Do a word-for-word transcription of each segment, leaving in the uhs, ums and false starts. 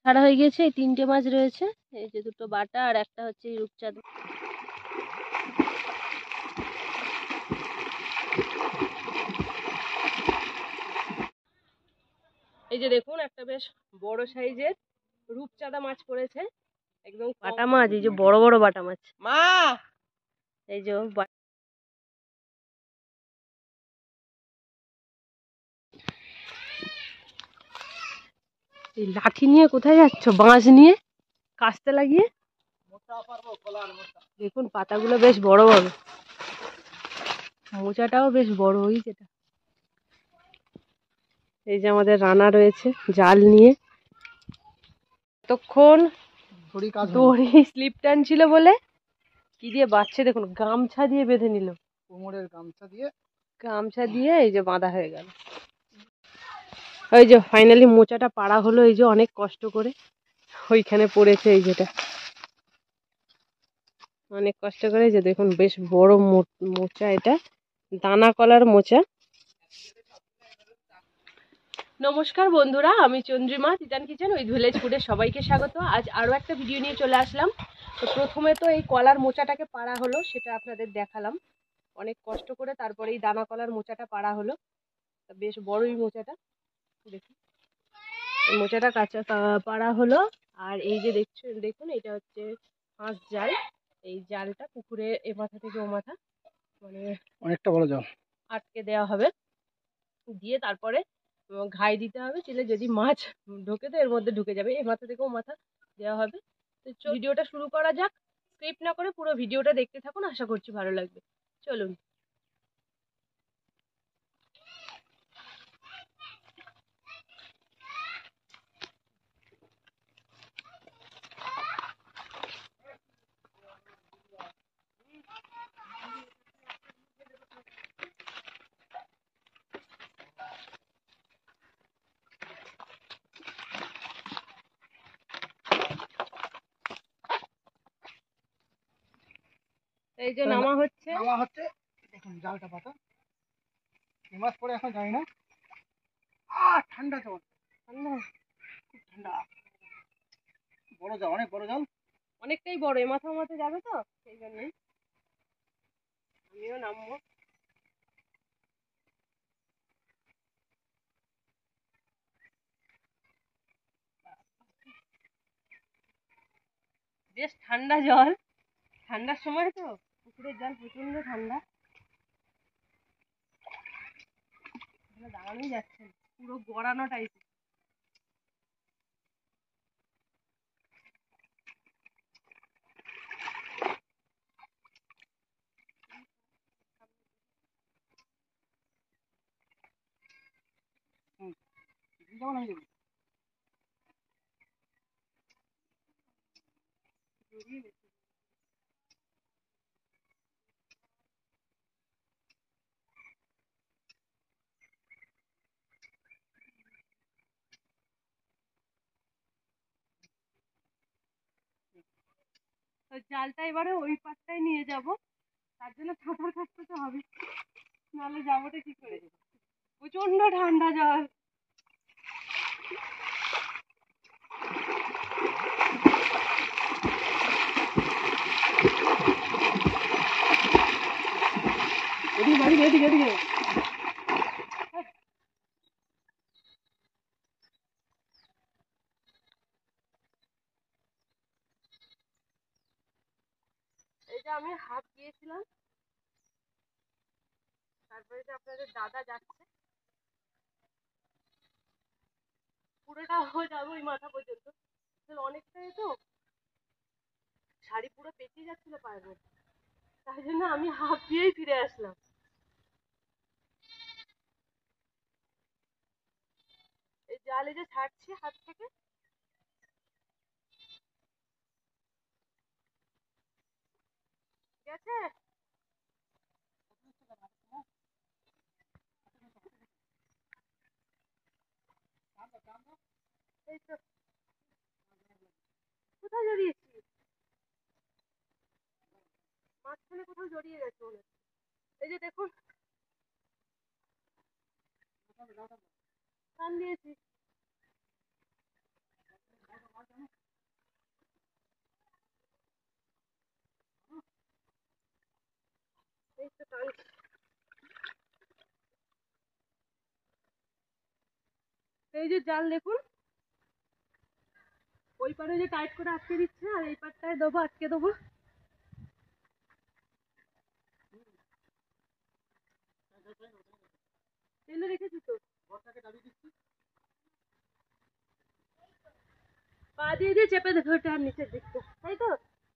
ছাড়া হয়ে গেছে। এই তিনটে মাছ রয়েছে, এই যে দুটো বাটা আর একটা হচ্ছে এই রূপচাঁদা। এই যে দেখুন একটা বেশ বড় সাইজের রূপচাঁদা মাছ পড়েছে, একদম বাটা মাছ। এই যে বড় বড় বাটা মাছ, মা এই যে এই লাঠি নিয়ে কোথায় যাচ্ছ? বাঁশ নিয়ে কাস্তে লাগিয়ে। দেখুন পাতাগুলো বেশ বড় বড়, মোচাটাও বেশ বড়। ওই যেটা, এই যে আমাদের রান্না রয়েছে জাল নিয়ে। এতক্ষণ দড়ি স্লিপ টানছিল বলে কি দিয়ে বাঁচছে দেখুন, গামছা দিয়ে বেঁধে নিল, কোমরের গামছা দিয়ে গামছা দিয়ে এই যে বাঁধা হয়ে গেল। ওই যে ফাইনালি মোচাটা পাড়া হলো, এই যে অনেক কষ্ট করে ওইখানে পড়েছে। এই যেটা অনেক কষ্ট করে, যে দেখুন বেশ বড় মোচা, এটা দানা কলার মোচা। নমস্কার বন্ধুরা, আমি Chandrima, Titan kitchen with village ফুডে সবাইকে স্বাগত। আজ আরও একটা ভিডিও নিয়ে চলে আসলাম। তো প্রথমে তো এই কলার মোচাটাকে পাড়া হলো, সেটা আপনাদের দেখালাম অনেক কষ্ট করে। তারপরে এই দানা কলার মোচাটা পাড়া হলো, বেশ বড়ই মোচাটা। দেখুন এই মোচাটা কাঁচা পাড়া হলো। আর এই যে দেখছেন, দেখুন এটা হচ্ছে হাঁস জাল। এই জালটা পুকুরে এ মাথা থেকে ও মাথা মানে অনেকটা বড় জাল আটকে দেওয়া হবে, দিয়ে তারপরে ঘাই দিতে হবে। চিলে যদি মাছ ঢোকে তো এর মধ্যে ঢুকে যাবে, এ মাথা থেকে ও মাথা দেওয়া হবে। তো ভিডিওটা শুরু করা যাক। স্কিপ না করে পুরো ভিডিওটা দেখতে থাকুন, আশা করছি ভালো লাগবে। চলুন। এই যে নামা হচ্ছে, নামা হচ্ছে দেখুন জালটা পাতা। এই মাছ পরে এখন যাই না। আহ ঠান্ডা জল, ঠান্ডা, খুব ঠান্ডা। বড় জাল, অনেক বড় জাল, অনেকটাই বড়। এ মাথা মাথা যাবে তো সেই জন্যই আমিও নামবো। বেশ ঠান্ডা জল, ঠান্ডার সময় তো পুকুরের জল প্রচন্ড ঠান্ডা, দাঁড়ানোই যাচ্ছে না, পুরো গড়ানো টাইপের। তো জালটা এবারে ওই পাটটাই নিয়ে যাব, তার জন্য সাঁতার কাটতে তো হবে, নাহলে যাবোটা কি করে। প্রচন্ড ঠান্ডা জল। এদিকে এদিকে এদিকে এদিকে এই যে আমি হাত দিয়েছিলাম, তারপরে যে আপনাদের দাদা যাচ্ছে, পুরোটা যাবো ওই মাথা পর্যন্ত। অনেকটাই তো শাড়ি পুরো পেঁচিয়ে যাচ্ছিল পায়ের মধ্যে, তাই জন্য আমি হাত দিয়েই ফিরে আসলাম। এই জালে যে ছাড়ছি হাত থেকে, ঠিক আছে। এই তো কোথায় জড়িয়েছি, মাঝখানে কোথাও জড়িয়ে গেছে মনে হচ্ছে। এই যে দেখুন টান দিয়েছি। এই যে জাল দেখুন, ওই পারে যে টাইট করে আটকে দিচ্ছে আর এই পারটায় দেবো, আটকে দেবো। টেনে রেখেছি তো, পা দিয়ে দিয়ে চেপে দেখো ওটা নিচের দিকটা, তাই তো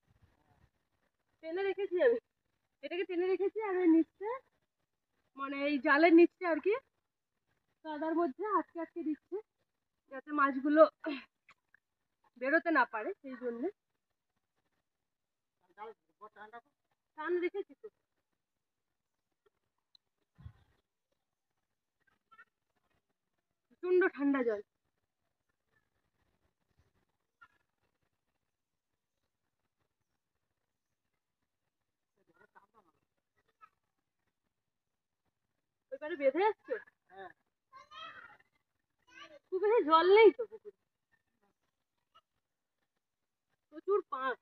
টেনে রেখেছি আমি, এটাকে টেনে রেখেছি। আর ওই নিচে মানে এই জালের নিচে আর কি কাদার মধ্যে আটকে আটকে দিচ্ছে যাতে মাছগুলো বেরোতে না পারে, সেই জন্য টান রেখেছি তো। প্রচন্ড ঠান্ডা জল। ওই পারে বেঁধে যাচ্ছে, খুব বেশি জল নেই তো পুকুরে, প্রচুর পাঁক।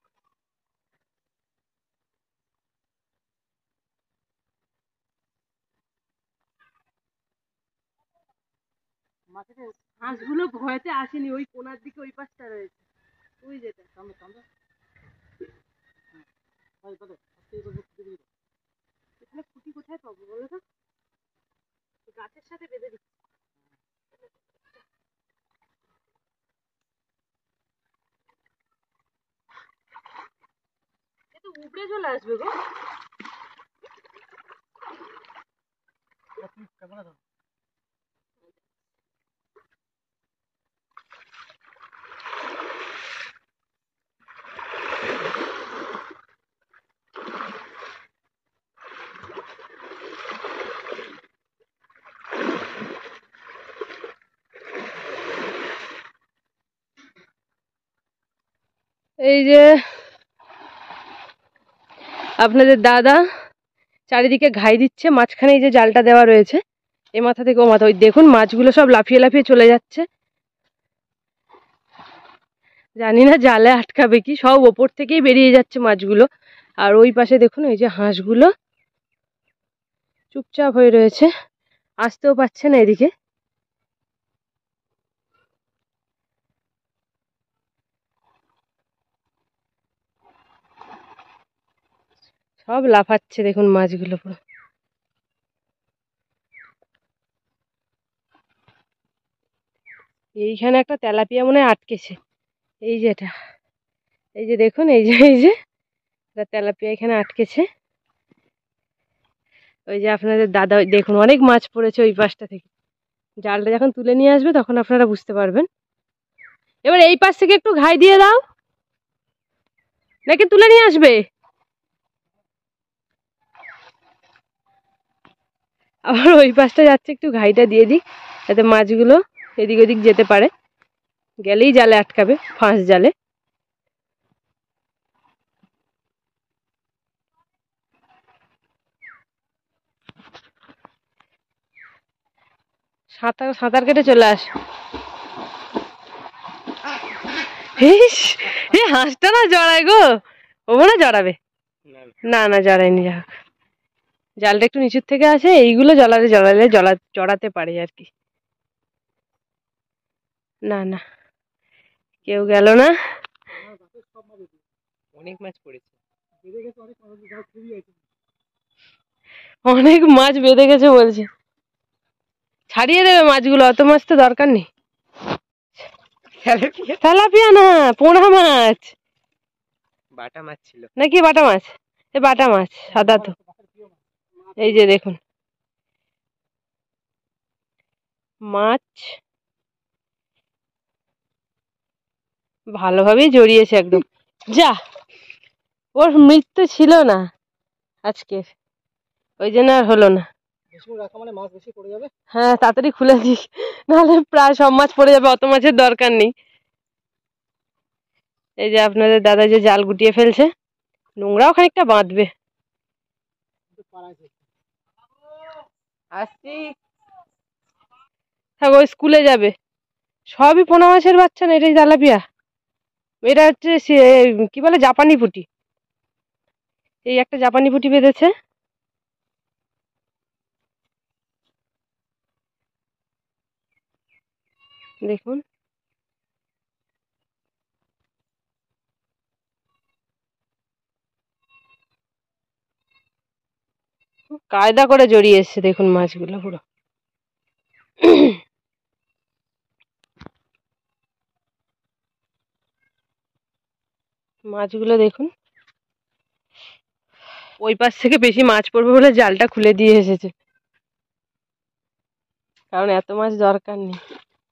হাঁসগুলো ভয়তে আসেনি, ওই কোনার দিকে ওই পাশটা রয়েছে, ওই যেটা এখানে খুঁটি কোথায় পাবো বলো তো, গাছের সাথে বেঁধে দিচ্ছি। এ তো উপড়ে চলে আসবে গো। এই যে আপনাদের দাদা চারিদিকে ঘাই দিচ্ছে, মাঝখানে এই যে জালটা দেওয়া রয়েছে, এ মাথা থেকে ও মাথা, ওই দেখুন মাছগুলো সব লাফিয়ে লাফিয়ে চলে যাচ্ছে। জানি না জালে আটকাবে কি, সব ওপর থেকেই বেরিয়ে যাচ্ছে মাছগুলো। আর ওই পাশে দেখুন এই যে হাঁসগুলো চুপচাপ হয়ে রয়েছে, আসতেও পারছে না এদিকে। সব লাফাচ্ছে দেখুন মাছগুলো পুরো। এইখানে একটা তেলাপিয়া মনে হয় আটকেছে, এই যে এটা, এই যে দেখুন এই যে এই যে তেলাপিয়া এখানে আটকেছে। ওই যে আপনাদের দাদা দেখুন অনেক মাছ পড়েছে ওই পাশটা থেকে, জালটা যখন তুলে নিয়ে আসবে তখন আপনারা বুঝতে পারবেন। এবার এই পাশ থেকে একটু ঘাই দিয়ে দাও, নাকি তুলে নিয়ে আসবে? আবার ওই পাশটা যাচ্ছে, একটু ঘাইটা দিয়ে দিই যাতে মাছগুলো এদিক ওদিক যেতে পারে, গেলেই জালে আটকাবে, ফাঁস জালে। সাঁতার সাঁতার কেটে চলে আস। এই হাঁসটা না জড়ায় গো, ও মনে জড়াবে, না না জড়ায়নি, যা হোক জালটা একটু নিচুর থেকে আসে, এইগুলো জলারে জড়ালে জলা জড়াতে পারে আর কি। না না কেউ গেল না, অনেক মাছ পড়েছে, অনেক মাছ বেঁধে গেছে বলছে, ছাড়িয়ে দেবে মাছগুলো, অত মাছ তো দরকার নেই। তেলাপিয়া না, পোনা মাছ, বাটা মাছ ছিল নাকি, বাটা মাছ, এই বাটা মাছ সাদা তো, এই যে দেখুন মাছ ভালোভাবেই জড়িয়েছে একদম। যা, ওর মৃত্যু ছিল না আজকের, ওই জন্য আর হলো না। হ্যাঁ তাড়াতাড়ি খুলে দিস, নাহলে প্রায় সব মাছ পড়ে যাবে, অত মাছের দরকার নেই। এই যে আপনাদের দাদা যে জাল গুটিয়ে ফেলছে, নোংরাও খানিকটা বাঁধবে। আসছি, হ্যাঁ ওই স্কুলে যাবে, সবই পোনা মাছের বাচ্চা না, এটাই তেলাপিয়া, এটা হচ্ছে কি বলে জাপানি পুঁটি, এই একটা জাপানি পুঁটি বেঁধেছে। দেখুন কায়দা করে জড়িয়ে এসছে, দেখুন মাছগুলো পুরো। মাছগুলো দেখুন, ওই পাশ থেকে বেশি মাছ পড়বে বলে জালটা খুলে দিয়ে এসেছে, কারণ এত মাছ দরকার নেই।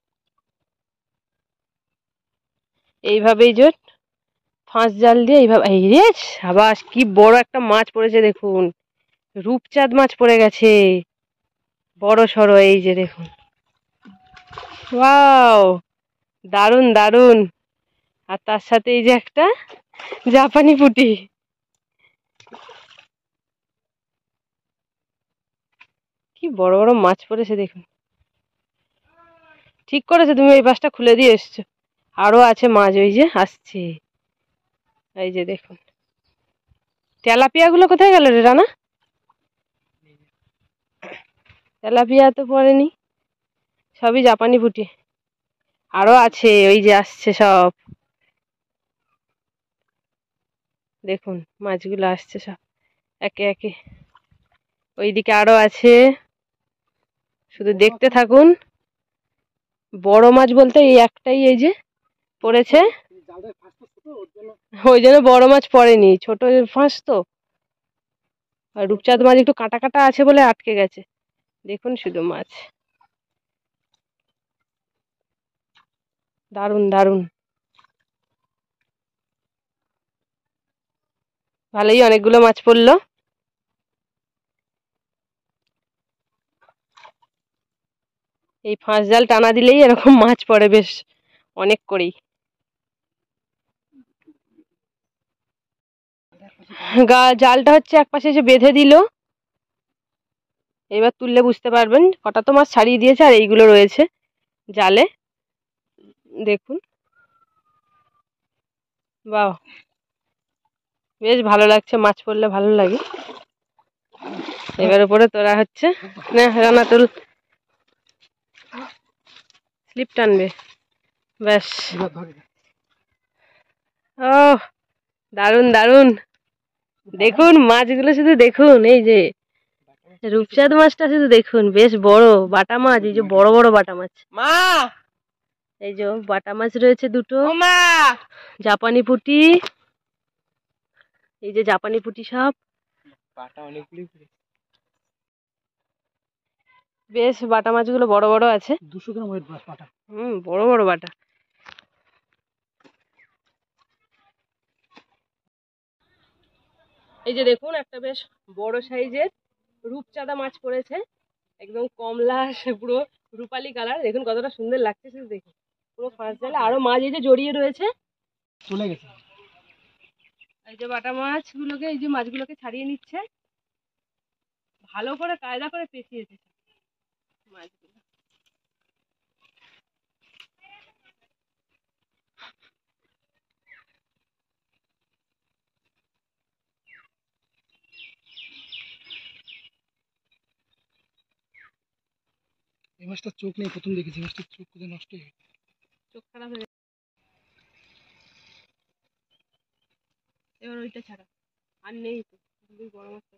এইভাবেই যে ফাঁস জাল দিয়ে এইভাবে, এই রে সাবাস, কি বড় একটা মাছ পড়েছে দেখুন, রূপচাঁদ মাছ পড়ে গেছে বড় সড়ো, এই যে দেখুন, ওয়াও দারুন দারুন। আর তার সাথে এই যে একটা জাপানি পুঁটি, কি বড় বড় মাছ পড়েছে দেখুন। ঠিক করেছে তুমি এই পাশটা খুলে দিয়ে এসছো, আরো আছে মাছ, ওই যে আসছে, এই যে দেখুন। তেলাপিয়া গুলো কোথায় গেল রে রানা? তেলাপিয়া তো পড়েনি, সবই জাপানি পুঁটি। আরো আছে, ওই যে আসছে সব, দেখুন মাছগুলো আসছে সব একে একে। ওইদিকে আরো আছে, শুধু দেখতে থাকুন। বড় মাছ বলতে এই একটাই এই যে পড়েছে, ওই জন্য বড় মাছ পড়েনি, ছোট ফাঁস তো। আর রূপচাঁদ মাছ একটু কাটা কাটা আছে বলে আটকে গেছে, দেখুন শুধু মাছ, দারুন দারুন। ভালোই অনেকগুলো মাছ পড়লো। এই ফাঁস জাল টানা দিলেই এরকম মাছ পড়ে বেশ অনেক করেই। গা জালটা হচ্ছে এক পাশে এসে বেঁধে দিল, এবার তুললে বুঝতে পারবেন। কটা তো মাছ ছাড়িয়ে দিয়েছে, আর এইগুলো রয়েছে জালে, দেখুন। বাহ, বেশ ভালো লাগছে, মাছ পড়লে ভালো লাগে। এবার উপরে তোলা হচ্ছে, না রানা তুল, স্লিপ টানবে, ব্যাস। ও দারুন দারুন, দেখুন মাছগুলো শুধু দেখুন, এই যে রূপচাঁদ মাছটা শুধু দেখুন, বেশ বড় বাটা মাছ, এই যে বড় বড় বাটা মাছ, মা এই যে বাটা মাছ রয়েছে দুটো, মা জাপানি পুঁটি, এই যে জাপানি পুঁটি সব বাটা, অনেকগুলি বেশ বাটা মাছগুলো বড় বড় আছে, দুশো গ্রাম ওয়েট বাটা, হুম বড় বড় বাটা। এই যে দেখুন একটা বেশ বড় সাইজের রূপচাঁদা মাছ পড়েছে, একদম কমলা পুরো রূপালি কালার, দেখুন কতটা সুন্দর লাগছে শুধু দেখুন, পুরো ফাঁস জালে। আরো মাছ এই যে জড়িয়ে রয়েছে, চলে গেছে। এই যে বাটা মাছগুলোকে, এই যে মাছগুলোকে ছাড়িয়ে নিচ্ছে, ভালো করে কায়দা করে পেঁচিয়েছে মাছগুলো। এই মাছটার চোখ নেই, প্রথম দেখেছি মাছটার চোখ কোথায় নষ্ট হয়ে গেছে, চোখ খারাপ হয়ে গেছে। এবার ওইটা ছাড়া আর নেই তো, বড় মাছটা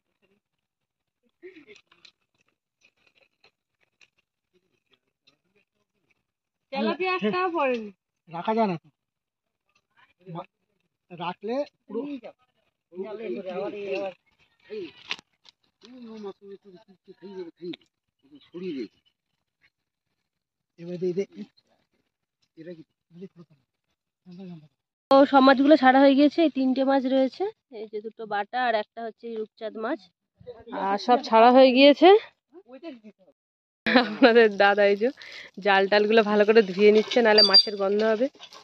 তেলাপিয়া একটা পড়েনি, রাখা যায় না তো, রাখলে পুরো তো সব মাছগুলো ছাড়া হয়ে গিয়েছে, এই তিনটে মাছ রয়েছে, এই যে দুটো বাটা আর একটা হচ্ছে রূপচাঁদ মাছ, আর সব ছাড়া হয়ে গিয়েছে। আপনাদের দাদা এই যে জাল টালগুলো ভালো করে ধুয়ে নিচ্ছে, নাহলে মাছের গন্ধ হবে।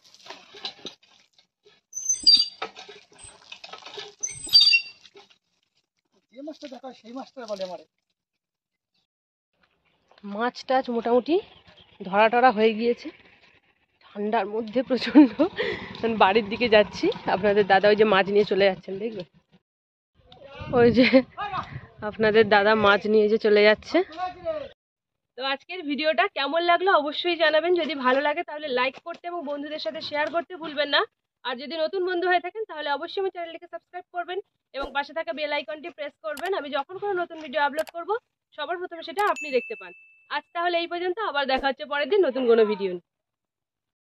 মাছ টাছ মোটামুটি ধরা টরা হয়ে গিয়েছে, ঠান্ডার মধ্যে প্রচন্ড বাড়ির দিকে যাচ্ছি। আপনাদের দাদা ওই যে মাছ নিয়ে চলে যাচ্ছেন, দেখবেন ওই যে আপনাদের দাদা মাছ নিয়ে যে চলে যাচ্ছে। তো আজকের ভিডিওটা কেমন লাগলো অবশ্যই জানাবেন। যদি ভালো লাগে তাহলে লাইক করতে এবং বন্ধুদের সাথে শেয়ার করতে ভুলবেন না। আর যদি নতুন বন্ধু হয়ে থাকেন তাহলে অবশ্যই আমার চ্যানেলটিকে সাবস্ক্রাইব করবেন এবং পাশে থাকা বেল আইকনটি প্রেস করবেন। আমি যখন কোনো নতুন ভিডিও আপলোড করব সবার প্রথমে সেটা আপনি দেখতে পান। আজ তাহলে এই পর্যন্ত, আবার দেখা হচ্ছে পরের দিন নতুন কোনো ভিডিও।